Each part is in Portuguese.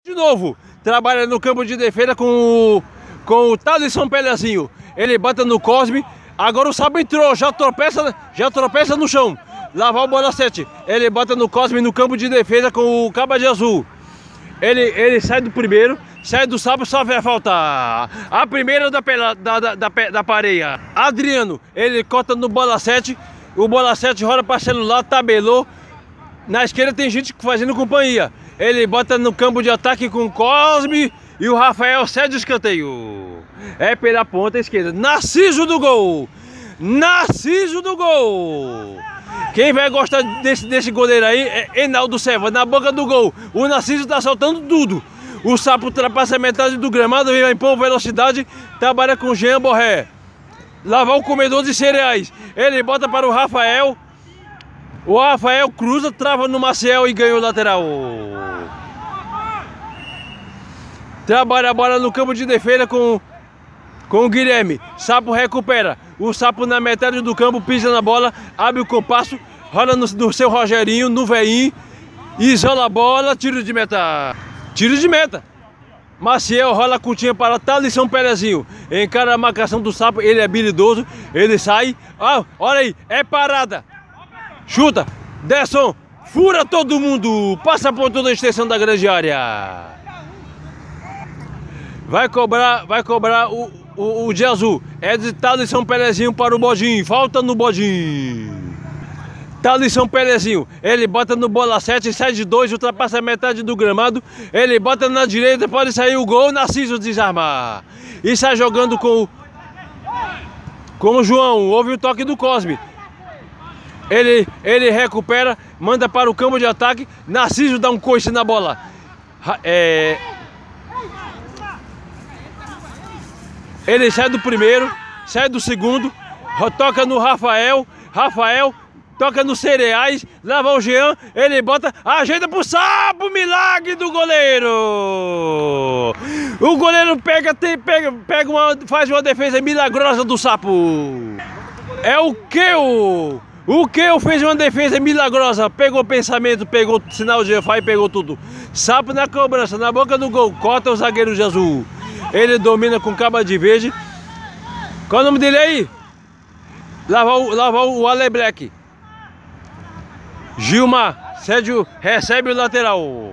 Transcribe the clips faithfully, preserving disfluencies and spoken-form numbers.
De novo, trabalha no campo de defesa com o, com o Thalisson Pelezinho. Ele bota no Cosme. Agora o Sapo entrou, já tropeça, já tropeça no chão. Lá vai o bola sete. Ele bota no Cosme no campo de defesa com o Caba de Azul. Ele, ele sai do primeiro, sai do Sapo, só vai faltar a primeira da, pela, da, da, da, da pareia. Adriano, ele corta no bola sete. O bola sete rola para celular, tabelou. Na esquerda tem gente fazendo companhia. Ele bota no campo de ataque com o Cosme e o Rafael cede o escanteio. É pela ponta esquerda. Narciso do gol! Narciso do gol! Quem vai gostar desse, desse goleiro aí é Enaldo Serva, na boca do gol. O Narciso tá soltando tudo. O Sapo ultrapassa a metade do gramado, vai impor velocidade, trabalha com o Jean Borré. Lá vai o comedor de cereais. Ele bota para o Rafael. O Rafael cruza, trava no Maciel e ganha o lateral. Trabalha a bola no campo de defesa com, com o Guilherme. Sapo recupera. O Sapo na metade do campo pisa na bola, abre o compasso, rola no, no seu Rogerinho, no veinho, isola a bola, tiro de meta. Tiro de meta. Maciel rola a curtinha para Thalisson Pelezinho. Encara a marcação do Sapo, ele é habilidoso, ele sai. Ah, olha aí, é parada. Chuta, Desson, fura todo mundo, passa por toda a extensão da grande área. Vai cobrar, vai cobrar o, o, o de azul. É de Thalisson Pelezinho para o Bodinho, falta no Bodinho. Thalisson Pelezinho, ele bota no bola sete, sai de dois, ultrapassa a metade do gramado. Ele bota na direita, pode sair o gol, Narciso desarma. E sai jogando com, com o João, houve o toque do Cosme. Ele, ele recupera, manda para o campo de ataque. Narciso dá um coice na bola. É... Ele sai do primeiro, sai do segundo, toca no Rafael. Rafael toca nos cereais, leva o Jean, ele bota, ajeita pro Sapo, milagre do goleiro. O goleiro pega, tem, pega, pega uma, faz uma defesa milagrosa do Sapo. É o Keu. O Keu fez uma defesa milagrosa, pegou pensamento, pegou sinal de Wi-Fi, pegou tudo. Sapo na cobrança, na boca do gol, corta o zagueiro de azul. Ele domina com caba de verde. Qual é o nome dele aí? Lá vai o, lá vai o Ale Black. Gilmar, cede o, recebe o lateral.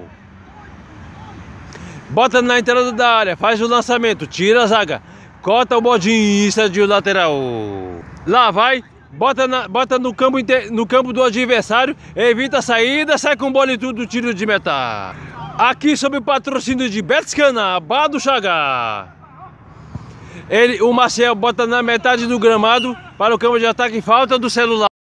Bota na entrada da área, faz o lançamento, tira a zaga. Corta o Bodinho e cede o lateral. Lá vai. Bota, na, bota no, campo, no campo do adversário, evita a saída, sai com bola e tudo, tiro de meta. Aqui sob o patrocínio de Betscana, Bar do Chaga. Ele, o Marcel bota na metade do gramado para o campo de ataque, falta do celular.